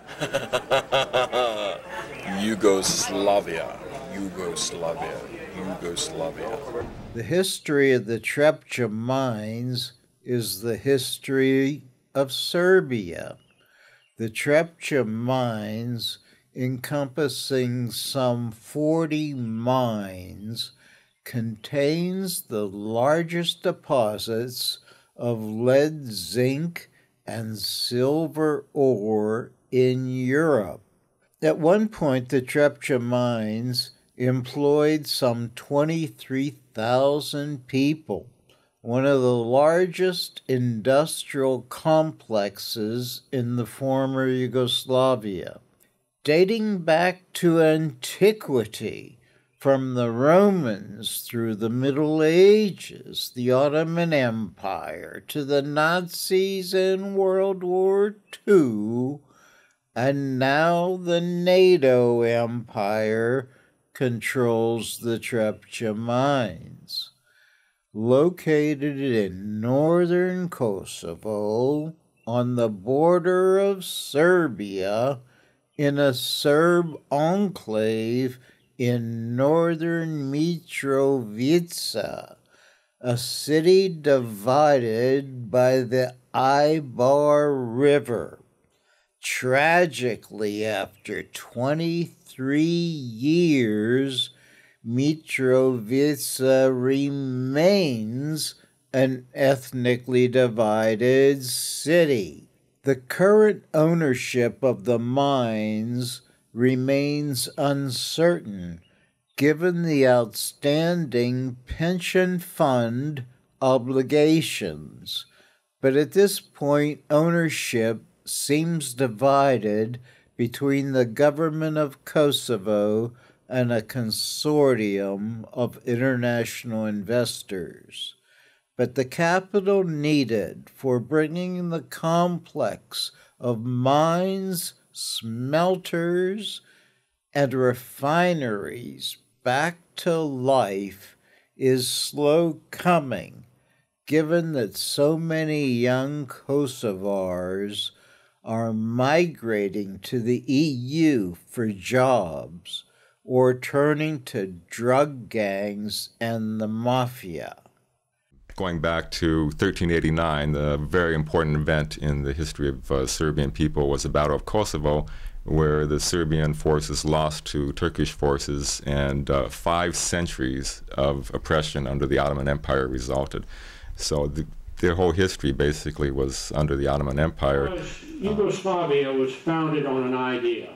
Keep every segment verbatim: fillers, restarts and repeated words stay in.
Yugoslavia, Yugoslavia, Yugoslavia. The history of the Trepča mines is the history of Serbia. The Trepča mines, encompassing some forty mines, contains the largest deposits of lead, zinc, and silver ore in Europe. At one point, the Trepča mines employed some twenty-three thousand people, one of the largest industrial complexes in the former Yugoslavia. Dating back to antiquity, from the Romans through the Middle Ages, the Ottoman Empire, to the Nazis in World War Two, and now the NATO Empire controls the Trepča mines. Located in northern Kosovo, on the border of Serbia, in a Serb enclave in northern Mitrovica, a city divided by the Ibar River. Tragically, after twenty-three years, Mitrovica remains an ethnically divided city. The current ownership of the mines remains uncertain, given the outstanding pension fund obligations. But at this point, ownership seems divided between the government of Kosovo and a consortium of international investors. But the capital needed for bringing the complex of mines, smelters, and refineries back to life is slow coming, given that so many young Kosovars are migrating to the E U for jobs or turning to drug gangs and the mafia. Going back to thirteen eighty-nine, the very important event in the history of uh, Serbian people was the Battle of Kosovo, where the Serbian forces lost to Turkish forces, and uh, five centuries of oppression under the Ottoman Empire resulted. So the, their whole history basically was under the Ottoman Empire. Because Yugoslavia was founded on an idea.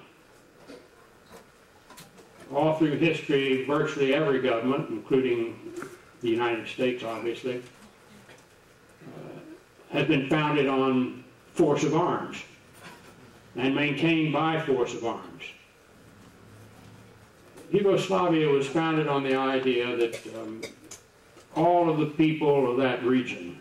All through history, virtually every government, including the United States, obviously, uh, has been founded on force of arms and maintained by force of arms. Yugoslavia was founded on the idea that um, all of the people of that region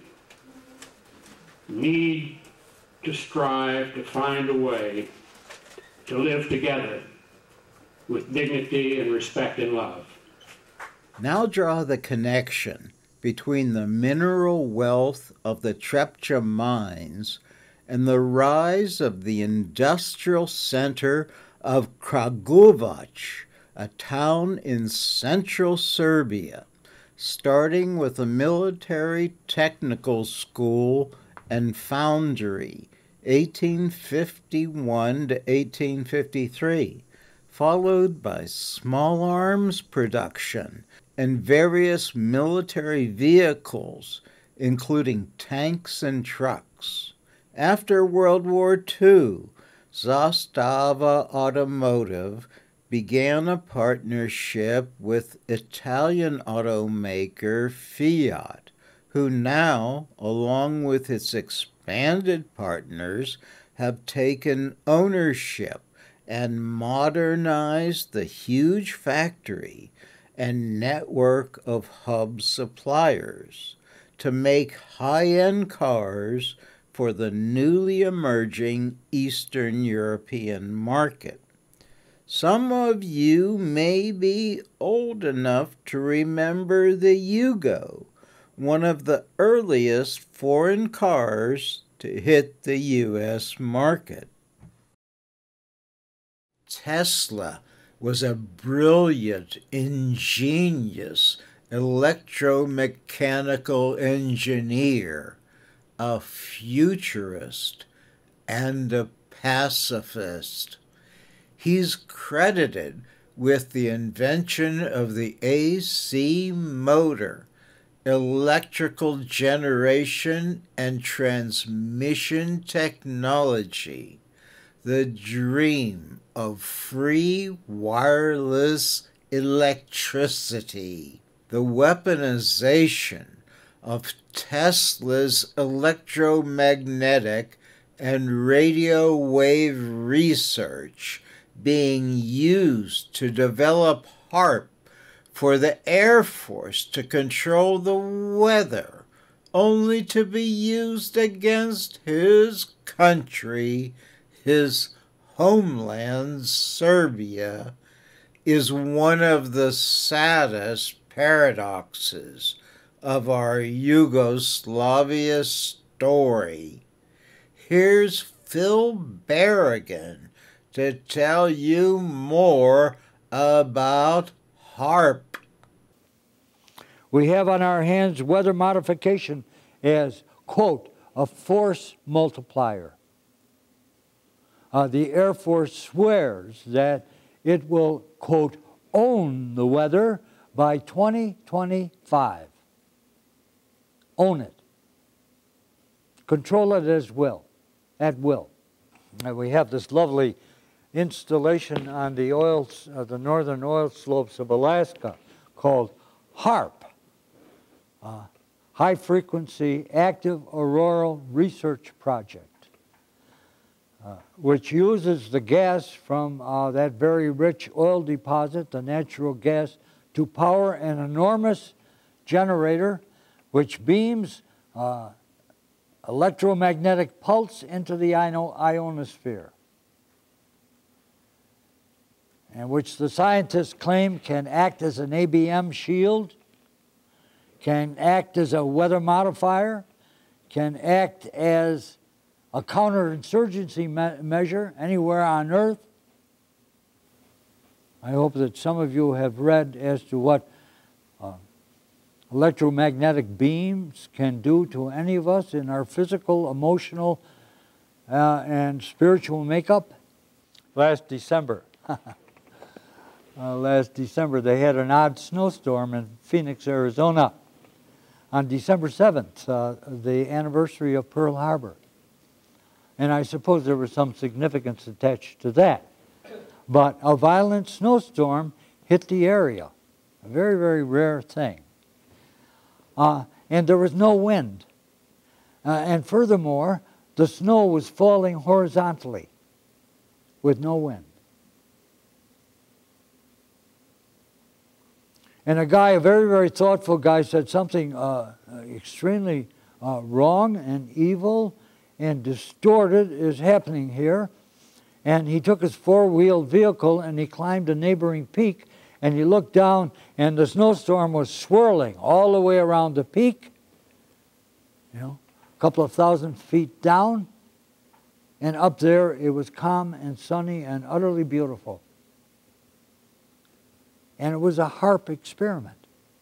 need to strive to find a way to live together with dignity and respect and love. Now draw the connection between the mineral wealth of the Trepča mines and the rise of the industrial center of Kragujevac, a town in central Serbia, starting with a military technical school and foundry, eighteen fifty-one to eighteen fifty-three, followed by small arms production and various military vehicles, including tanks and trucks. After World War Two, Zastava Automotive began a partnership with Italian automaker Fiat, who now, along with its expanded partners, have taken ownership and modernized the huge factory and network of hub suppliers to make high-end cars for the newly emerging Eastern European market. Some of you may be old enough to remember the Yugo, one of the earliest foreign cars to hit the U S market. Tesla was a brilliant, ingenious electromechanical engineer, a futurist, and a pacifist. He's credited with the invention of the A C motor, electrical generation and transmission technology, the dream of free wireless electricity, the weaponization of Tesla's electromagnetic and radio wave research being used to develop HAARP for the Air Force to control the weather, only to be used against his country, his homeland, Serbia, is one of the saddest paradoxes of our Yugoslavia story. Here's Phil Berrigan to tell you more about HAARP. We have on our hands weather modification as, quote, a force multiplier. Uh, the Air Force swears that it will, quote, own the weather by twenty twenty-five. Own it. Control it as will, at will. And we have this lovely installation on the oil, uh, the northern oil slopes of Alaska called HAARP, uh, High Frequency Active Auroral Research Project, uh, which uses the gas from uh, that very rich oil deposit, the natural gas, to power an enormous generator which beams uh, electromagnetic pulse into the ionosphere, and which the scientists claim can act as an A B M shield, can act as a weather modifier, can act as a counterinsurgency me measure anywhere on Earth. I hope that some of you have read as to what uh, electromagnetic beams can do to any of us in our physical, emotional, uh, and spiritual makeup. Last December, uh, last December, they had an odd snowstorm in Phoenix, Arizona. On December seventh, uh, the anniversary of Pearl Harbor. And I suppose there was some significance attached to that. But a violent snowstorm hit the area, a very, very rare thing. Uh, and there was no wind. Uh, and furthermore, the snow was falling horizontally with no wind. And a guy, a very, very thoughtful guy, said something uh, extremely uh, wrong and evil and distorted is happening here. And he took his four-wheeled vehicle and he climbed a neighboring peak, and he looked down and the snowstorm was swirling all the way around the peak, you know, a couple of thousand feet down, and up there it was calm and sunny and utterly beautiful. And it was a HAARP experiment.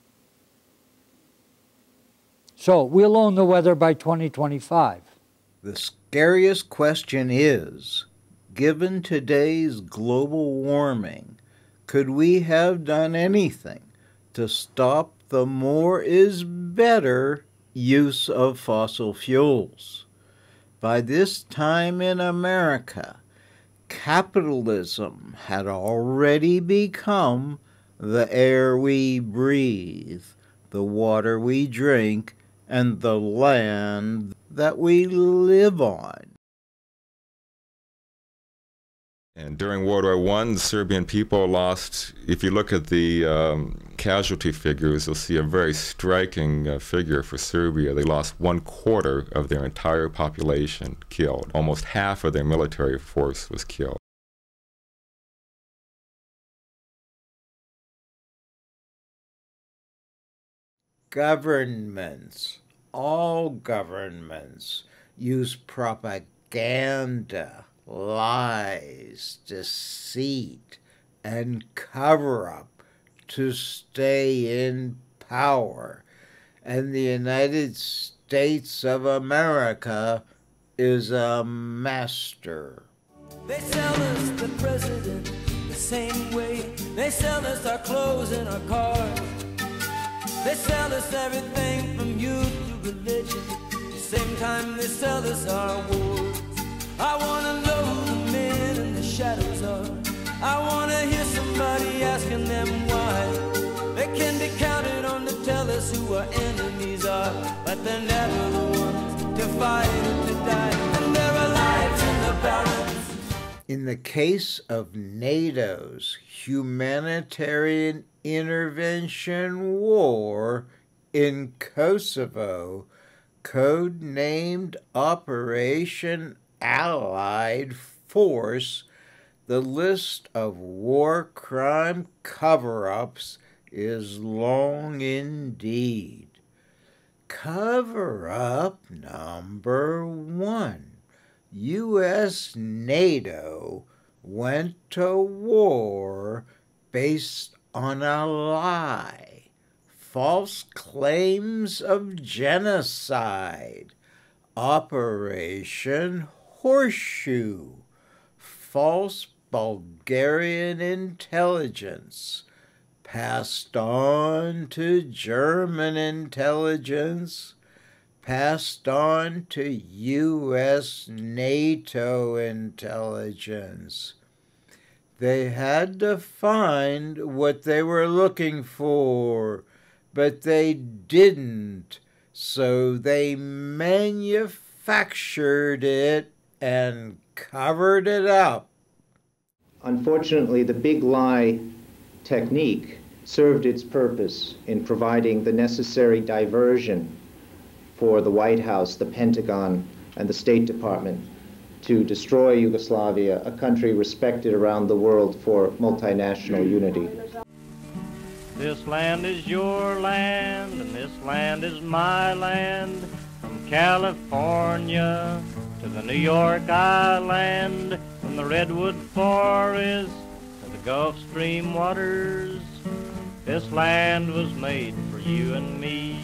So we'll own the weather by twenty twenty-five. The scariest question is, given today's global warming, could we have done anything to stop the more is better use of fossil fuels? By this time in America, capitalism had already become the air we breathe, the water we drink, and the land that we live on. And during World War One, the Serbian people lost, if you look at the um, casualty figures, you'll see a very striking uh, figure for Serbia. They lost one quarter of their entire population killed. Almost half of their military force was killed. Governments, all governments, use propaganda lies, deceit, and cover-up to stay in power. And the United States of America is a master. They sell us the president the same way they sell us our clothes and our cars. They sell us everything from youth to religion. At the same time they sell us our wars. I wanna know who the men in the shadows are. I wanna hear somebody asking them why. They can be counted on to tell us who our enemies are, but they're never the ones to fight or to die. And there are lives in the balance. In the case of NATO's humanitarian intervention war in Kosovo, code-named Operation Allied Force, the list of war crime cover-ups is long indeed. Cover-up number one. U S NATO went to war based on a lie, false claims of genocide, Operation Horseshoe, false Bulgarian intelligence, passed on to German intelligence, passed on to U S NATO intelligence. They had to find what they were looking for, but they didn't, so they manufactured it and covered it up. Unfortunately, the big lie technique served its purpose in providing the necessary diversion for the White House, the Pentagon, and the State Department to destroy Yugoslavia, a country respected around the world for multinational unity. This land is your land, and this land is my land, from California to the New York Island, from the Redwood Forest to the Gulf Stream waters. This land was made for you and me.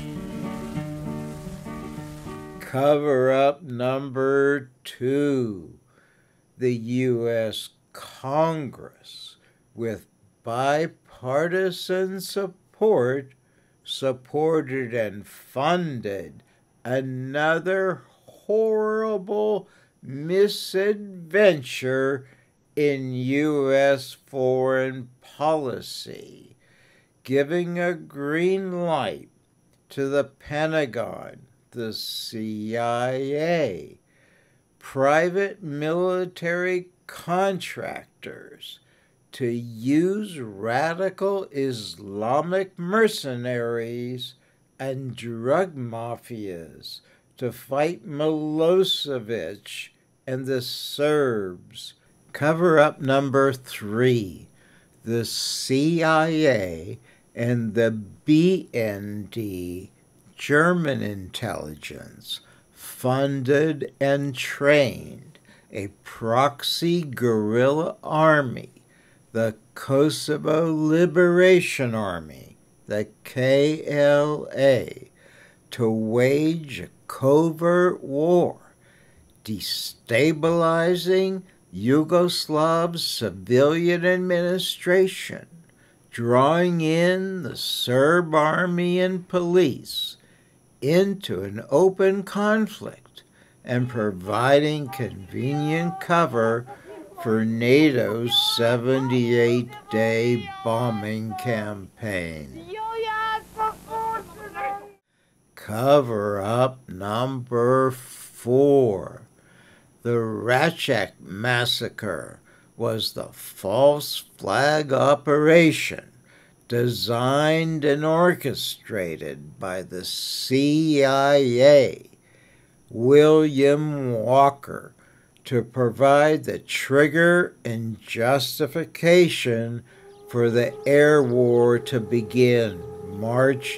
Cover-up number two. The U S Congress, with bipartisan support, supported and funded another horrible misadventure in U S foreign policy, giving a green light to the Pentagon, the C I A, private military contractors to use radical Islamic mercenaries and drug mafias to fight Milosevic and the Serbs. Cover-up number three. The C I A and the B N D, German intelligence, funded and trained a proxy guerrilla army, the Kosovo Liberation Army, the K L A, to wage a covert war, destabilizing Yugoslav civilian administration, drawing in the Serb army and police into an open conflict and providing convenient cover for NATO's seventy-eight day bombing campaign. Cover-up number four. The Racek massacre was the false flag operation designed and orchestrated by the C I A, William Walker, to provide the trigger and justification for the air war to begin March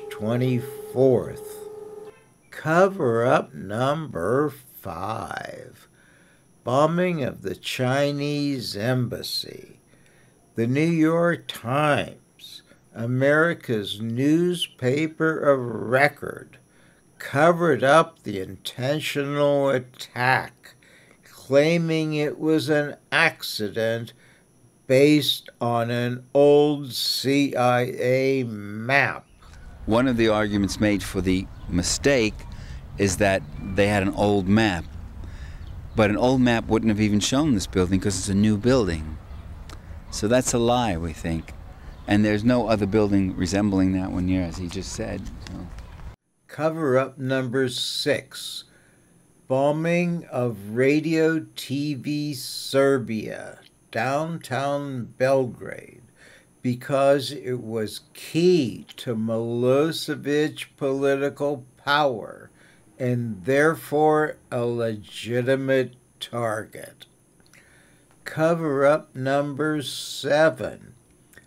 twenty-fourth. Cover-up number five. bombing of the Chinese embassy. The New York Times, America's newspaper of record, covered up the intentional attack, claiming it was an accident based on an old C I A map. One of the arguments made for the mistake is that they had an old map. But an old map wouldn't have even shown this building because it's a new building. So that's a lie, we think. And there's no other building resembling that one here, as he just said. So. Cover-up number six, bombing of Radio T V Serbia, downtown Belgrade, because it was key to Milosevic political power and therefore a legitimate target. Cover-up number seven,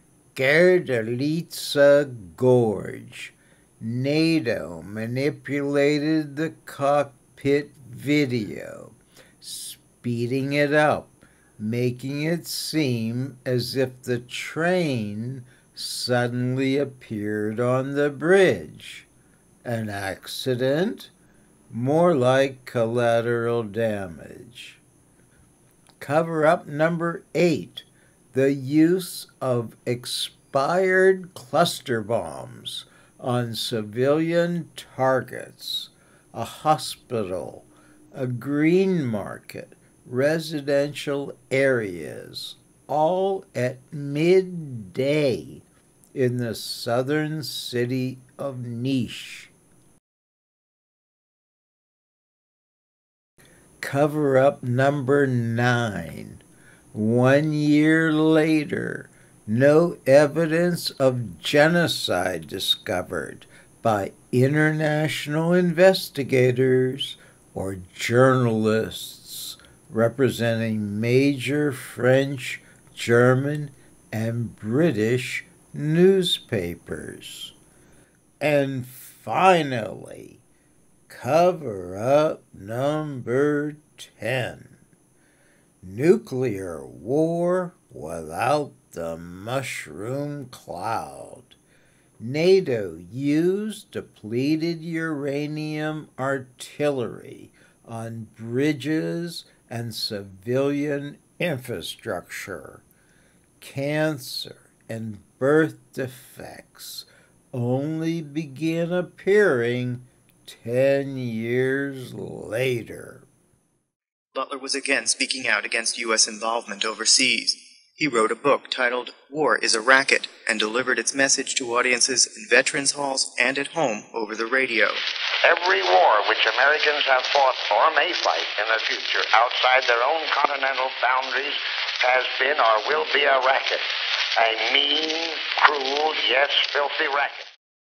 Gerdelica Gorge. NATO manipulated the cockpit video, speeding it up, making it seem as if the train suddenly appeared on the bridge. An accident? More like collateral damage. Cover-up number eight, the use of expired cluster bombs on civilian targets, a hospital, a green market, residential areas, all at midday in the southern city of Niš. Cover-up number nine. One year later, no evidence of genocide discovered by international investigators or journalists representing major French, German, and British newspapers. And finally, cover-up number ten. Nuclear war without the mushroom cloud. NATO used depleted uranium artillery on bridges and civilian infrastructure. Cancer and birth defects only began appearing ten years later. Butler was again speaking out against U S involvement overseas. He wrote a book titled War is a Racket and delivered its message to audiences in veterans' halls and at home over the radio. Every war which Americans have fought or may fight in the future outside their own continental boundaries has been or will be a racket. A mean, cruel, yes, filthy racket.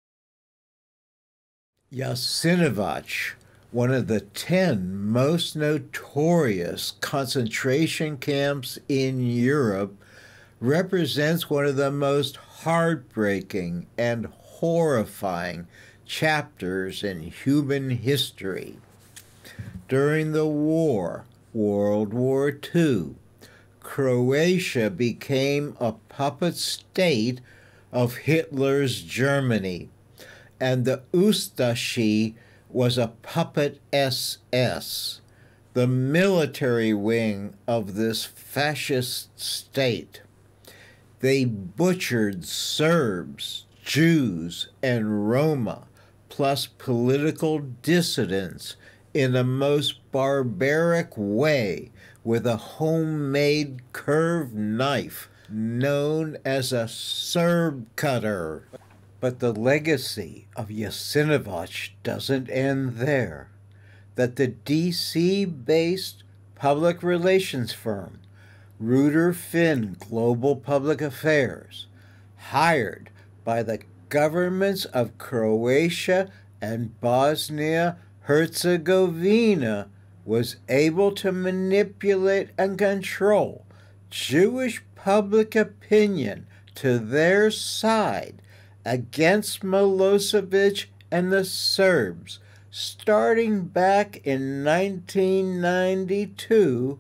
Jasenovac, one of the ten most notorious concentration camps in Europe, represents one of the most heartbreaking and horrifying chapters in human history. During the war, World War Two, Croatia became a puppet state of Hitler's Germany, and the Ustashi was a puppet S S, the military wing of this fascist state. They butchered Serbs, Jews, and Roma, plus political dissidents, in a most barbaric way with a homemade curved knife known as a Serb cutter. But the legacy of Jasenovac doesn't end there. That the D C-based public relations firm, Reuter Finn Global Public Affairs, hired by the governments of Croatia and Bosnia-Herzegovina, was able to manipulate and control Jewish public opinion to their side against Milosevic and the Serbs, starting back in nineteen ninety-two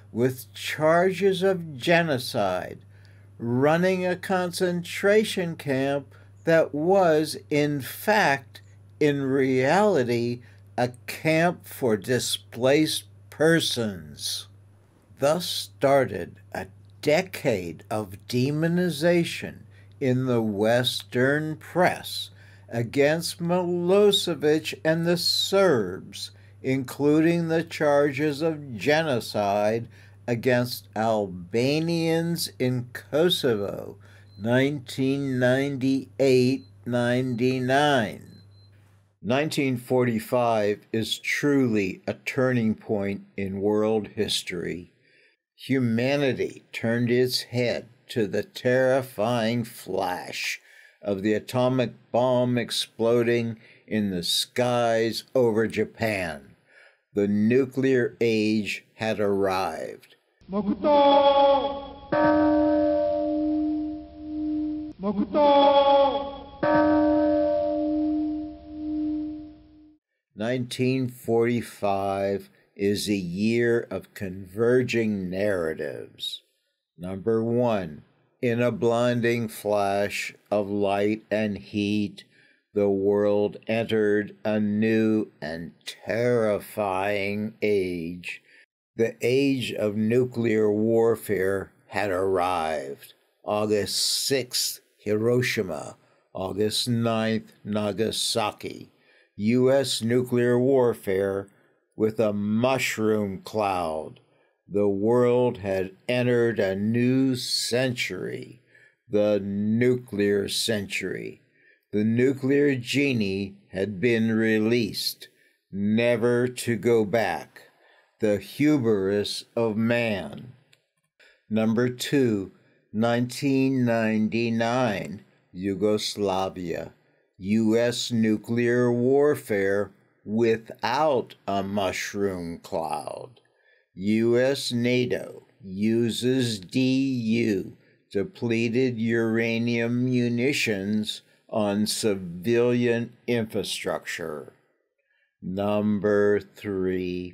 with charges of genocide, running a concentration camp that was, in fact, in reality, a camp for displaced persons. Thus started a decade of demonization in the Western press against Milosevic and the Serbs, including the charges of genocide against Albanians in Kosovo, nineteen ninety-eight ninety-nine. nineteen forty-five is truly a turning point in world history. Humanity turned its head to the terrifying flash of the atomic bomb exploding in the skies over Japan. The nuclear age had arrived. Mokuto! Mokuto! nineteen forty-five is a year of converging narratives. Number one, in a blinding flash of light and heat, the world entered a new and terrifying age. The age of nuclear warfare had arrived. August sixth, Hiroshima. August ninth, Nagasaki. U S nuclear warfare with a mushroom cloud. The world had entered a new century, the nuclear century. The nuclear genie had been released, never to go back. The hubris of man. Number two, nineteen ninety-nine, Yugoslavia. U S nuclear warfare without a mushroom cloud. U S NATO uses D U, depleted uranium munitions, on civilian infrastructure. Number three,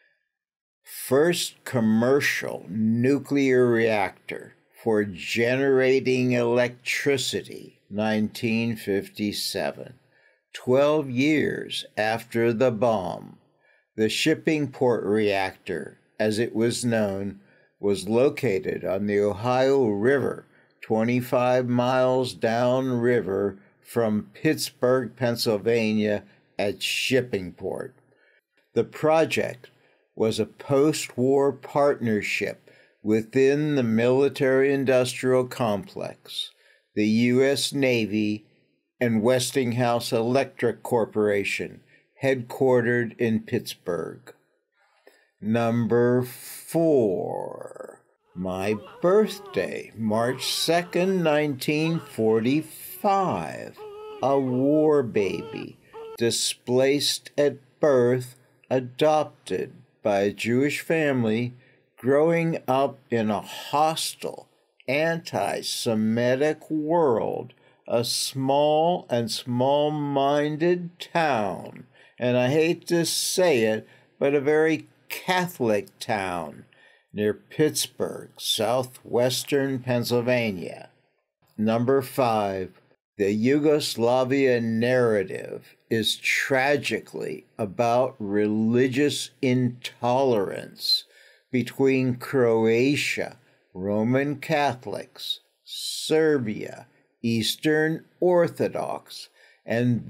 first commercial nuclear reactor for generating electricity, nineteen fifty-seven. Twelve years after the bomb, the shipping port reactor, as it was known, was located on the Ohio River, twenty-five miles downriver from Pittsburgh, Pennsylvania, at Shippingport. The project was a post-war partnership within the military-industrial complex, the U S Navy, and Westinghouse Electric Corporation, headquartered in Pittsburgh. Number four, my birthday, March second, nineteen forty-five. A war baby, displaced at birth, adopted by a Jewish family, growing up in a hostile, anti-Semitic world, a small and small-minded town, and I hate to say it, but a very Catholic town near Pittsburgh, southwestern Pennsylvania. Number five, the Yugoslavia narrative is tragically about religious intolerance between Croatia, Roman Catholics, Serbia, Eastern Orthodox, and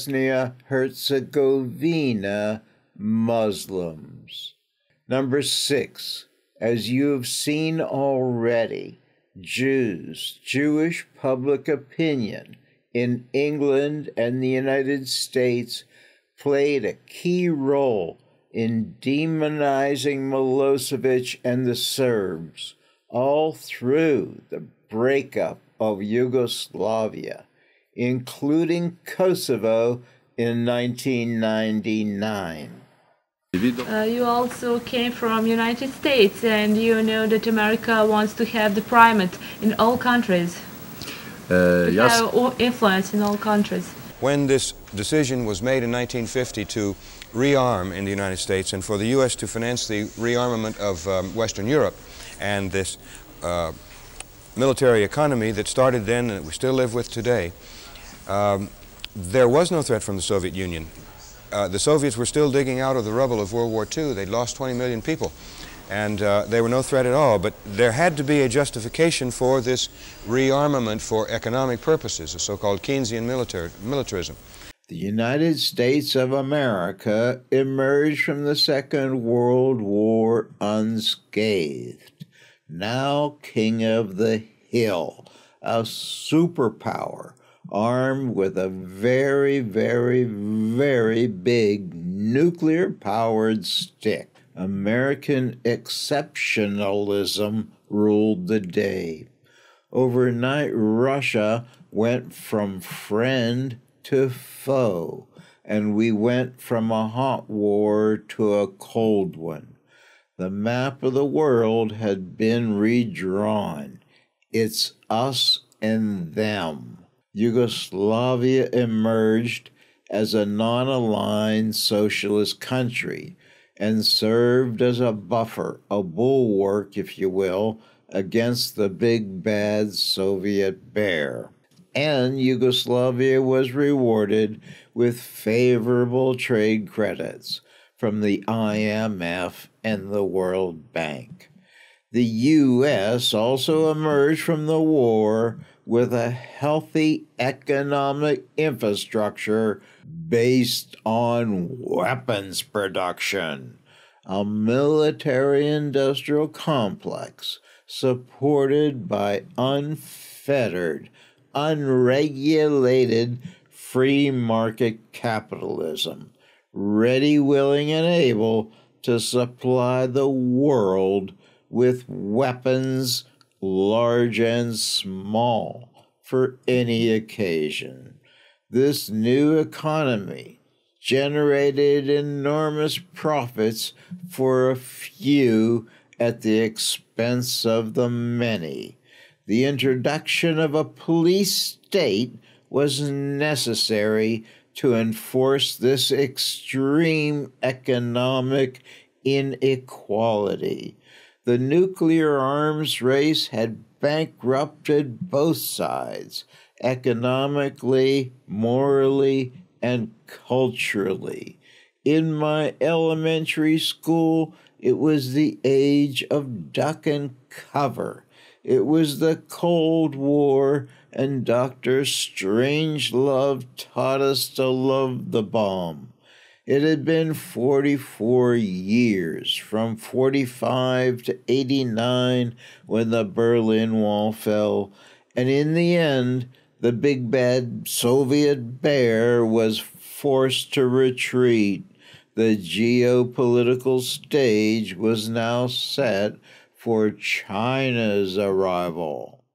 Bosnia-Herzegovina Muslims. Number six, as you have seen already, Jews, Jewish public opinion in England and the United States played a key role in demonizing Milosevic and the Serbs all through the breakup of Yugoslavia, including Kosovo in nineteen ninety-nine. Uh, you also came from United States, and you know that America wants to have the primate in all countries. Uh, yes. Have influence in all countries. When this decision was made in nineteen fifty to rearm in the United States and for the U S to finance the rearmament of um, Western Europe and this uh, military economy that started then and that we still live with today, um, there was no threat from the Soviet Union. Uh, the Soviets were still digging out of the rubble of World War Two. They'd lost twenty million people, and uh, they were no threat at all. But there had to be a justification for this rearmament for economic purposes, a so-called Keynesian militar militarism. The United States of America emerged from the Second World War unscathed, now king of the hill, a superpower armed with a very, very, very big nuclear-powered stick. American exceptionalism ruled the day. Overnight, Russia went from friend to foe, and we went from a hot war to a cold one. The map of the world had been redrawn. It's us and them. Yugoslavia emerged as a non-aligned socialist country and served as a buffer, a bulwark, if you will, against the big bad Soviet bear. And Yugoslavia was rewarded with favorable trade credits from the I M F and the World Bank. The U S also emerged from the war with a healthy economic infrastructure based on weapons production, a military-industrial complex supported by unfettered, unregulated free market capitalism, ready, willing, and able to supply the world with weapons large and small for any occasion. This new economy generated enormous profits for a few at the expense of the many. The introduction of a police state was necessary to enforce this extreme economic inequality. The nuclear arms race had bankrupted both sides, economically, morally, and culturally. In my elementary school, it was the age of duck and cover. It was the Cold War, and Doctor Strangelove taught us to love the bomb. It had been forty-four years, from forty-five to eighty-nine, when the Berlin Wall fell, and in the end, the big bad Soviet bear was forced to retreat. The geopolitical stage was now set for China's arrival.